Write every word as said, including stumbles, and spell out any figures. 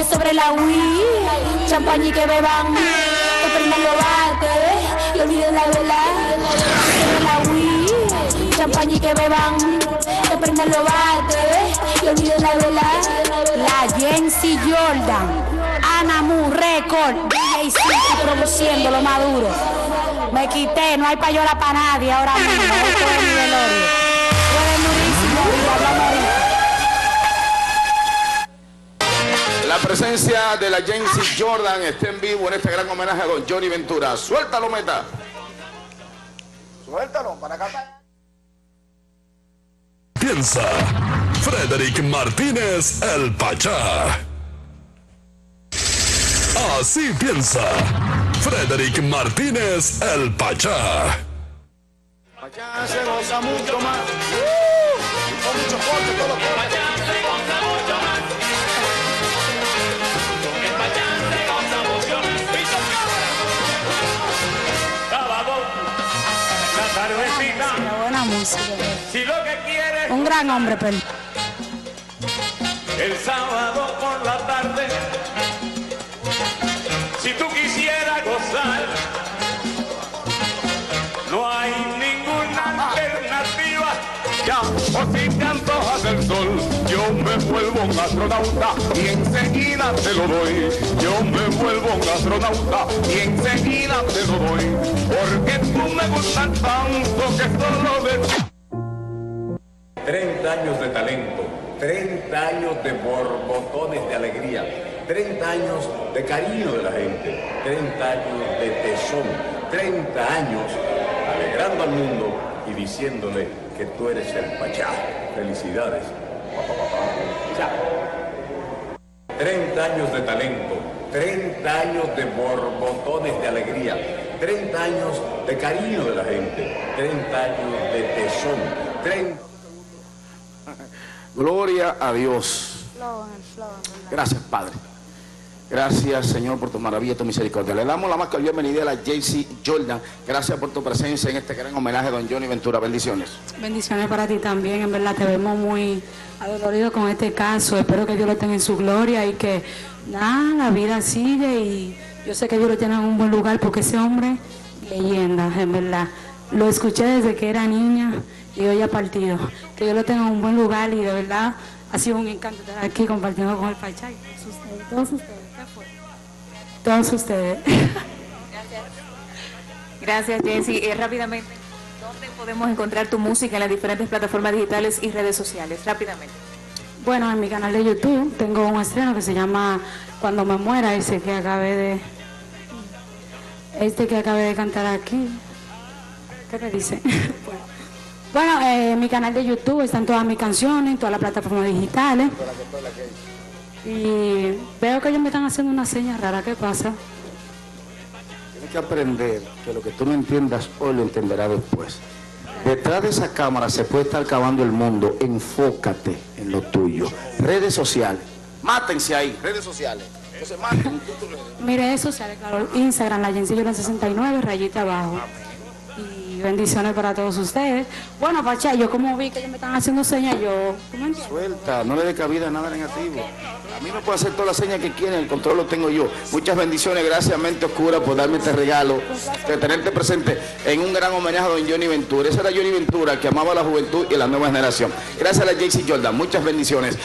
que sobre la Wii, champaña y que beban, que prendan los bates y olviden la vela. Sobre la Wii, champaña y que beban, que prendan los bates y olviden la vela. La Jency Jordan, Anamu Record, D J City produciendo lo más duro. Me quité, no hay payola para nadie ahora mismo. Esto es mi velorio. Eres durísimo y hablamos ahorita. La presencia de la Jency Jordan está en vivo en este gran homenaje a don Johnny Ventura. Suéltalo, Meta. Suéltalo, para acá. Piensa, Frederick Martínez, el Pachá. Así piensa, Frederick Martínez, el Pachá. Pachá se goza mucho más. Uh, con mucho corte, todo el Pachá se goza mucho más. El Pachá se goza mucho más. Sábado, la tardecita. La buena música. Si lo que quieres, Un gran hombre, pero. el sábado por la tarde. Si tú quisieras gozar, no hay ninguna alternativa. Ya, o si te antojas del sol, yo me vuelvo un astronauta y enseguida te lo doy. Yo me vuelvo un astronauta y enseguida te lo doy. Porque tú me gustas tanto que solo de... treinta años de talento, treinta años de borbotones de alegría, treinta años de cariño de la gente, treinta años de tesón, treinta años alegrando al mundo y diciéndole que tú eres el Pachá. Felicidades. treinta años de talento, treinta años de borbotones de alegría, treinta años de cariño de la gente, treinta años de tesón, treinta... Gloria a Dios. Gracias, Padre. Gracias, Señor, por tu maravilla y tu misericordia. Le damos la más cordial bienvenida a la Jency Jordan. Gracias por tu presencia en este gran homenaje a don Johnny Ventura. Bendiciones. Bendiciones para ti también. En verdad te vemos muy adolorido con este caso. Espero que Dios lo tenga en su gloria y que nada, la vida sigue y yo sé que Dios lo tiene en un buen lugar porque ese hombre, leyenda, en verdad. Lo escuché desde que era niña y hoy ha partido. Que Dios lo tenga en un buen lugar y de verdad ha sido un encanto estar aquí compartiendo con el Pachá y todos ustedes. Todos ustedes. ¿Qué fue? Todos ustedes. Gracias. Gracias, Jency. Eh, rápidamente, ¿dónde podemos encontrar tu música en las diferentes plataformas digitales y redes sociales? Rápidamente. Bueno, en mi canal de YouTube tengo un estreno que se llama Cuando me muera, ese que acabé de este que acabé de cantar aquí. ¿Qué me dice? Bueno, eh, mi canal de YouTube están todas mis canciones, en todas las plataformas digitales. Y veo que ellos me están haciendo una seña rara. ¿Qué pasa? Tienes que aprender que lo que tú no entiendas hoy lo entenderás después. Detrás de esa cámara se puede estar acabando el mundo. Enfócate en lo tuyo. Redes sociales. Mátense ahí. Redes sociales. Entonces, maten. Mire, eso sale, claro. Instagram, la Jency Jordan sesenta y nueve, rayita abajo. Y bendiciones para todos ustedes. Bueno, Pachá, yo como vi que ellos me están haciendo señas, yo... ¿tú me entiendes? Suelta, no le dé cabida a nada negativo. A mí me puede hacer todas las señas que quieren, el control lo tengo yo. Muchas bendiciones, gracias Mente Oscura por darme este regalo, de tenerte presente en un gran homenaje a don Johnny Ventura. Ese era Johnny Ventura, que amaba a la juventud y a la nueva generación. Gracias a la Jency Jordan, muchas bendiciones.